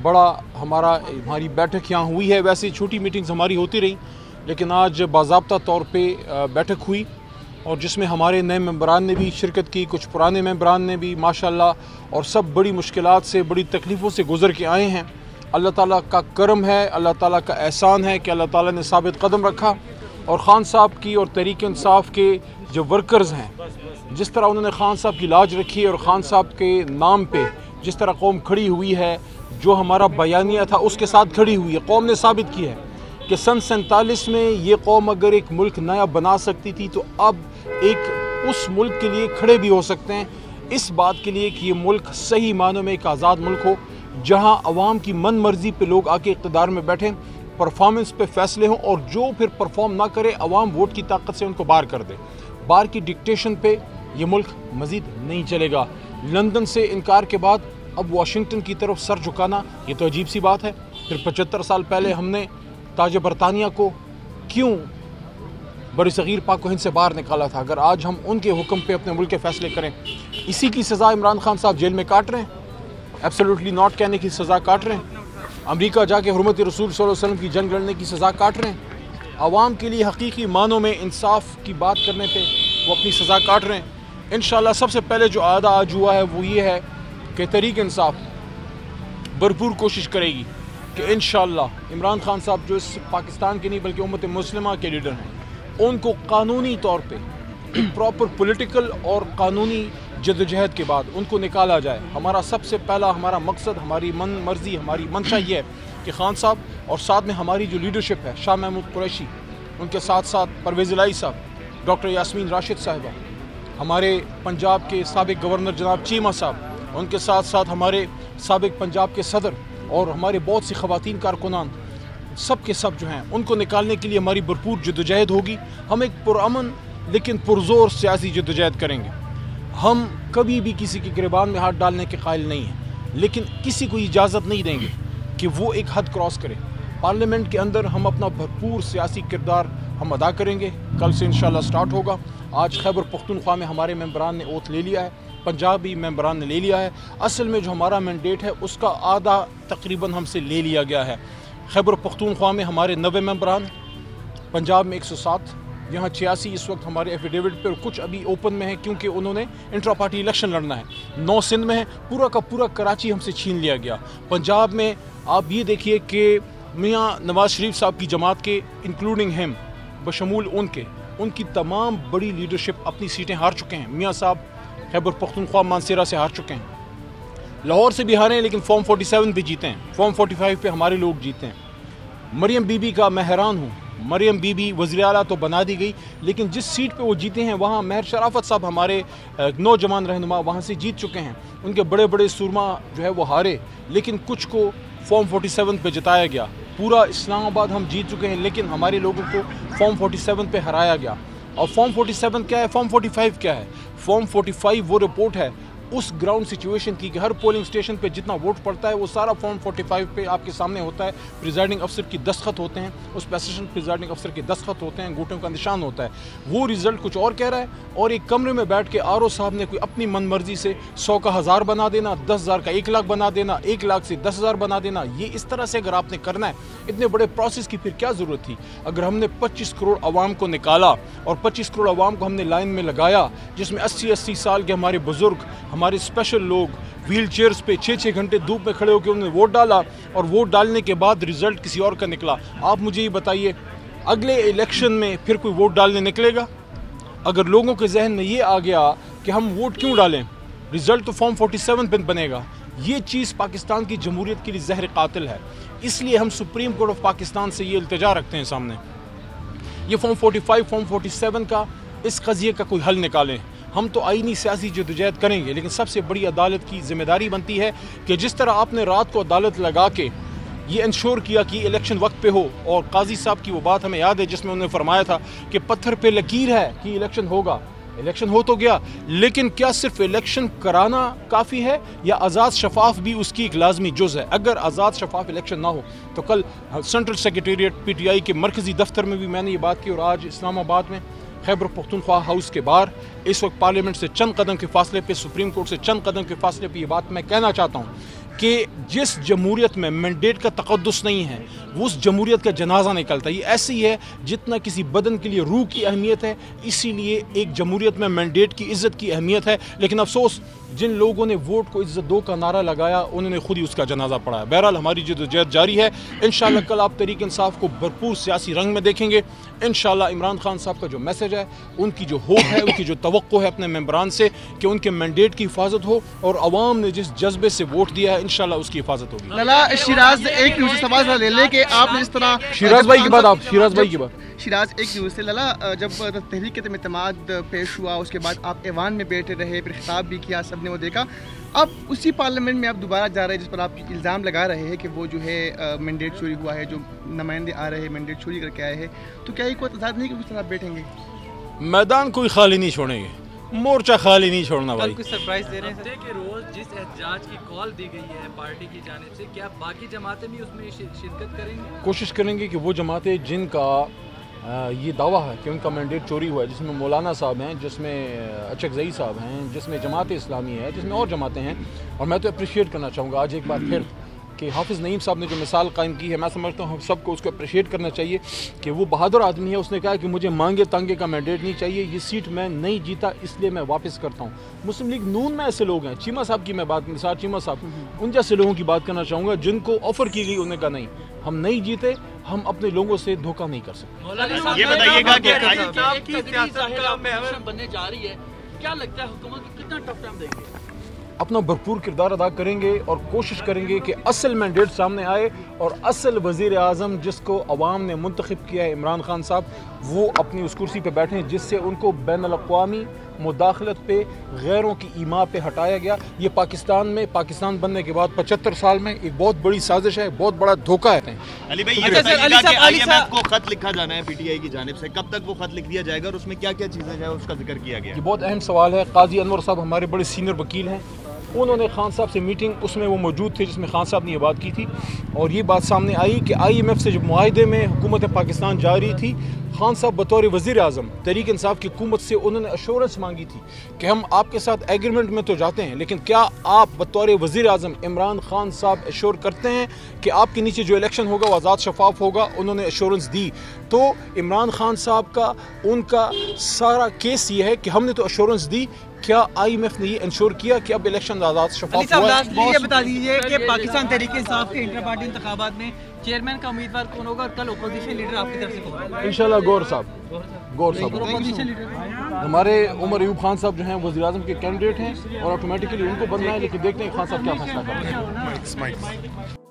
बड़ा हमारी बैठक यहाँ हुई है। वैसे छोटी मीटिंग्स हमारी होती रही, लेकिन आज बाज़ाब्ता तौर पे बैठक हुई और जिसमें हमारे नए मेंबरान ने भी शिरकत की, कुछ पुराने मेंबरान ने भी माशाल्लाह, और सब बड़ी मुश्किलात से, बड़ी तकलीफ़ों से गुज़र के आए हैं। अल्लाह ताला का करम है, अल्लाह ताला का एहसान है कि अल्लाह ताला ने साबित कदम रखा और ख़ान साहब की और तहरीक इंसाफ के जो वर्कर्स हैं, जिस तरह उन्होंने ख़ान साहब की लाज रखी और ख़ान साहब के नाम पे जिस तरह कौम खड़ी हुई है, जो हमारा बयानिया था उसके साथ खड़ी हुई है। कौम ने साबित किया है कि सन 47 में ये कौम अगर एक मुल्क नया बना सकती थी तो अब एक उस मुल्क के लिए खड़े भी हो सकते हैं, इस बात के लिए कि ये मुल्क सही मानों में एक आज़ाद मुल्क हो, जहां अवाम की मन मर्जी पे लोग आके इक़्तिदार में बैठें, परफॉर्मेंस पे फैसले हों, और जो फिर परफॉर्म ना करे अवाम वोट की ताकत से उनको बाहर कर दे। बाहर की डिक्टेशन पे ये मुल्क मज़ीद नहीं चलेगा। लंदन से इनकार के बाद अब वाशिंगटन की तरफ सर झुकाना, ये तो अजीब सी बात है। फिर 75 साल पहले हमने ताज बरतानिया को क्यों बरसगीर पाक को हिंद से बाहर निकाला था? अगर आज हम उनके हुक्म पे अपने मुल्क के फ़ैसले करें, इसी की सज़ा इमरान खान साहब जेल में काट रहे हैं, एब्सोल्युटली नॉट कहने की सज़ा काट रहे हैं, अमेरिका जाके हुर्मत रसूल सल्लल्लाहु अलैहि वसल्लम की जंग लड़ने की सज़ा काट रहे हैं, आवाम के लिए हकीकी मानों में इंसाफ की बात करने पे वो अपनी सज़ा काट रहे हैं। इंशाअल्लाह सबसे पहले जो आदा आज हुआ है वो ये है कि तहरीक इंसाफ भरपूर कोशिश करेगी कि इंशाअल्लाह इमरान खान साहब जो इस पाकिस्तान के नहीं बल्कि उम्मत मुस्लिमा के लीडर हैं, उनको कानूनी तौर पे एक प्रॉपर पॉलिटिकल और कानूनी जद्दोजहद के बाद उनको निकाला जाए। हमारा सबसे पहला हमारा मकसद, हमारी मन मर्जी, हमारी मंशा ये है कि खान साहब और साथ में हमारी जो लीडरशिप है, शाह महमूद कुरैशी, उनके साथ साथ परवेज़ इलाही साहब, डॉक्टर यास्मीन राशिद साहिबा, हमारे पंजाब के साबिक गवर्नर जनाब चीमा साहब, उनके साथ साथ हमारे साबिक पंजाब के सदर और हमारे बहुत सी ख़वातीन कारकुनान, सब के सब जो हैं उनको निकालने के लिए हमारी भरपूर जद्दोजहद होगी। हम एक पुरअमन लेकिन पुरज़ोर सियासी जद्दोजहद करेंगे। हम कभी भी किसी के गिरबान में हाथ डालने के कायल नहीं हैं, लेकिन किसी को इजाज़त नहीं देंगे कि वो एक हद क्रॉस करे। पार्लियामेंट के अंदर हम अपना भरपूर सियासी किरदार हम अदा करेंगे। कल से इंशाल्लाह स्टार्ट होगा। आज खैबर पख्तूनख्वा में हमारे मेंबरान ने ओथ ले लिया है, पंजाबी मेंबरान ने ले लिया है। असल में जो हमारा मैंडेट है उसका आधा तकरीबन हमसे ले लिया गया है। खैबर पख्तूनख्वा में हमारे 90 मेंबरान, पंजाब में 107, यहाँ 86 इस वक्त हमारे एफिडेविट पर, कुछ अभी ओपन में है क्योंकि उन्होंने इंट्रा पार्टी इलेक्शन लड़ना है। 9 सिंध में है, पूरा का पूरा कराची हमसे छीन लिया गया। पंजाब में आप ये देखिए कि मियाँ नवाज शरीफ साहब की जमात के इंक्लूडिंग हिम बशमूल उनकी तमाम बड़ी लीडरशिप अपनी सीटें हार चुके हैं। मियाँ साहब खैबर पख्तूनख्वा मानसेरा से हार चुके हैं, लाहौर से भी हारे हैं लेकिन फॉर्म 47 पे जीते हैं, फॉर्म 45 पे हमारे लोग जीते हैं। मरियम बीबी का मैं हैरान हूँ, मरियम बीबी वज़ीर आला तो बना दी गई, लेकिन जिस सीट पे वो जीते हैं वहाँ महर शराफत साहब हमारे नौजवान रहनुमा वहाँ से जीत चुके हैं। उनके बड़े बड़े सुरमा जो है वो हारे, लेकिन कुछ को फॉर्म 47 पे जिताया गया। पूरा इस्लामाबाद हम जीत चुके हैं लेकिन हमारे लोगों को फॉर्म 47 पे हराया गया। और फॉर्म 47 क्या है, फॉर्म 45 क्या है? फॉर्म 45 वो रिपोर्ट है उस ग्राउंड सिचुएशन की कि हर पोलिंग स्टेशन पे जितना वोट पड़ता है वो सारा फॉर्म 45 पे आपके सामने होता है। प्रिजाइडिंग अफसर की दस्तखत होते हैं, उस पैसेशन प्रिजाइडिंग अफसर के दस्तखत होते हैं, अंगूठों का निशान होता है। वो रिज़ल्ट कुछ और कह रहा है और एक कमरे में बैठ के आर ओ साहब ने कोई अपनी मन मर्जी से 100 का 1000 बना देना, 10,000 का 1 लाख बना देना, 1 लाख से 10,000 बना देना। ये इस तरह से अगर आपने करना है इतने बड़े प्रोसेस की फिर क्या ज़रूरत थी? अगर हमने 25 करोड़ आवाम को निकाला और 25 करोड़ आवाम को हमने लाइन में लगाया, जिसमें 80-80 साल के हमारे बुज़ुर्ग, हमारे स्पेशल लोग व्हील चेयर्स पे 6-6 घंटे धूप में खड़े होकर उन्होंने वोट डाला और वोट डालने के बाद रिजल्ट किसी और का निकला। आप मुझे ये बताइए, अगले इलेक्शन में फिर कोई वोट डालने निकलेगा? अगर लोगों के जहन में ये आ गया कि हम वोट क्यों डालें, रिजल्ट तो फॉर्म 47 पे बनेगा। ये चीज़ पाकिस्तान की जमहूरियत के लिए जहर कातिल है। इसलिए हम सुप्रीम कोर्ट ऑफ पाकिस्तान से ये इल्तिजा रखते हैं सामने, ये फॉर्म 45, फॉर्म 47 का इस कज़िये का कोई हल निकालें। हम तो आईनी सियासी जद्दोजहद करेंगे, लेकिन सबसे बड़ी अदालत की जिम्मेदारी बनती है कि जिस तरह आपने रात को अदालत लगा के ये इंश्योर किया कि इलेक्शन वक्त पे हो, और काजी साहब की वो बात हमें याद है जिसमें उन्होंने फरमाया था कि पत्थर पे लकीर है कि इलेक्शन होगा। इलेक्शन हो तो गया, लेकिन क्या सिर्फ इलेक्शन कराना काफ़ी है या आज़ाद शफाफ भी उसकी एक लाजमी जुज़ है? अगर आज़ाद शफाफ इलेक्शन ना हो तो कल सेंट्रल सेक्रेटेरिएट PTI के मरकज़ी दफ्तर में भी मैंने ये बात की, और आज इस्लामाबाद में खैबर पख्तूनख्वा हाउस के बाहर इस वक्त पार्लियामेंट से चंद कदम के फासले पे, सुप्रीम कोर्ट से चंद कदम के फासले पे ये बात मैं कहना चाहता हूँ کہ جس جمہوریت میں مینڈیٹ کا تقدس نہیں ہے وہ اس جمہوریت کا جنازہ نکلتا ہے. یہ ایسے ہی ہے جتنا کسی بدن کے لیے روح کی اہمیت ہے, اسی لیے ایک جمہوریت میں مینڈیٹ کی عزت کی اہمیت ہے. لیکن افسوس جن لوگوں نے ووٹ کو عزت دو کا نعرہ لگایا انہوں نے خود ہی اس کا جنازہ پڑھا ہے. بہرحال ہماری جدوجہد جاری ہے. انشاءاللہ کل آپ تحریک انصاف کو بھرپور سیاسی رنگ میں دیکھیں گے. انشاءاللہ عمران خان صاحب کا جو میسج ہے, ان کی جو ہوپ ہے, ان کی جو توقع ہے اپنے ممبران سے کہ ان کے مینڈیٹ کی حفاظت ہو, اور عوام نے جس جذبے سے ووٹ دیا ہے انشاءاللہ اس کی حفاظت ہوگی. لالا شیراز ایک نیوز سے سوال لے لے کہ آپ نے جس طرح شیراز بھائی کی بات, آپ شیراز بھائی کی بات. شیراز ایک نیوز سے لالا جب تحریک اعتماد پیش ہوا اس کے بعد آپ ایوان میں بیٹھے رہے, پھر خطاب بھی کیا, سب نے وہ دیکھا. اب اسی پارلیمنٹ میں آپ دوبارہ جا رہے ہیں جس پر آپ الزام لگا رہے ہیں کہ وہ جو ہے مینڈیٹ چوری ہوا ہے, جو نمائندے آ رہے ہیں مینڈیٹ چوری کر کے آئے ہیں, تو کیا یہ کوئی تضاد نہیں کہ اس طرح آپ بیٹھیں گے؟ میدان کوئی خالی نہیں چھوڑیں گے, مورچہ خالی نہیں چھوڑنا بھائی. کچھ سرپرائز دے رہے ہیں ہفتے کے روز جس احتجاج کی کال دی گئی ہے پارٹی کی جانب سے, کیا باقی جماعتیں بھی اس میں شرکت کریں گے؟ کوشش کریں گے کہ وہ جماعتیں جن کا یہ دعویٰ ہے کہ ان کا مینڈیٹ چوری ہوا ہے, جس میں مولانا صاحب ہیں, جس میں اچکزئی صاحب ہیں, جس میں جماعت اسلامی ہے, جس میں اور جماعتیں ہیں. اور میں تو اپریشیٹ کرنا چاہوں گا آج ایک بار پھر کہ حافظ نعیم صاحب نے جو مثال قائم کی ہے, میں سمجھتا ہوں ہم سب کو اس کو اپریشیٹ کرنا چاہیے کہ وہ بہادر آدمی ہے. اس نے کہا کہ مجھے مانگے تانگے کا مینڈیٹ نہیں چاہیے, یہ سیٹ میں نہیں جیتا اس لیے میں واپس کرتا ہوں. مسلم لیگ نون میں ایسے لوگ ہیں, چیمہ صاحب کی میں بات, مثال چیمہ صاحب, ان جیسے لوگوں کی بات کرنا چاہوں گا جن کو آفر کی گئی, انہوں نے کہا نہیں ہم نہیں جیتے, ہم اپنے لوگوں سے دھوکہ نہیں کر سکتے. یہ بتائیے گا کہ بننے جا رہی ہے, کیا لگتا ہے حکومت کو کتنا ٹف ٹائم دیں گے؟ اپنا بھرپور کردار ادا کریں گے اور کوشش کریں گے کہ اصل مینڈیٹ سامنے آئے اور اصل وزیر اعظم جس کو عوام نے منتخب کیا ہے عمران خان صاحب, وہ اپنی اس کرسی پہ بیٹھیں جس سے ان کو بین الاقوامی مداخلت پہ, غیروں کی ایما پہ ہٹایا گیا. یہ پاکستان میں پاکستان بننے کے بعد 75 سال میں ایک بہت بڑی سازش ہے, بہت بڑا دھوکہ ہے. علی بھائی یہ بتائیے گا کہ آئی ایم ایف کو خط لکھا جانا ہے پی ٹی آئی کی جانب سے, کب تک وہ خط لکھ دیا جائے گا اور اس میں کیا کیا چیزیں ہیں اس کا ذکر کیا گیا؟ یہ بہت اہم سوال ہے. قاضی انور صاحب ہمارے بڑے سینئر وکیل ہیں, انہوں نے خان صاحب سے میٹنگ, اس میں وہ موجود تھے جس میں خان صاحب نے یہ بات کی تھی, اور یہ بات سامنے آئی کہ آئی ایم ایف سے جب معاہدے میں حکومت پاکستان جا رہی تھی, خان صاحب بطور وزیر اعظم تحریک انصاف کی حکومت سے انہوں نے ایشورنس مانگی تھی کہ ہم آپ کے ساتھ ایگریمنٹ میں تو جاتے ہیں, لیکن کیا آپ بطور وزیر اعظم عمران خان صاحب ایشور کرتے ہیں کہ آپ کے نیچے جو الیکشن ہوگا وہ آزاد شفاف ہوگا؟ انہوں نے ایشورنس دی. تو عمران خان صاحب کا ان کا سارا کیس یہ ہے کہ ہم نے تو ایشورنس دی, کیا آئی ایم ایف نے یہ انشور کیا کہ اب الیکشن آزاد شفاف ہوا ہے؟ یہ بتا دیجیے کہ پاکستان تحریک انصاف کے انٹر پارٹی انتخابات میں چیئرمین کا امیدوار کون ہوگا, اور کل اپوزیشن لیڈر آپ کی طرف سے کون ہوگا؟ انشاءاللہ گور صاحب ہمارے عمر ایوب خان صاحب جو ہیں وزیر اعظم کے کینڈیڈیٹ ہیں, اور آٹومیٹکلی ان کو بننا ہے, لیکن دیکھتے ہیں خان صاحب کیا فیصلہ کرتے ہیں.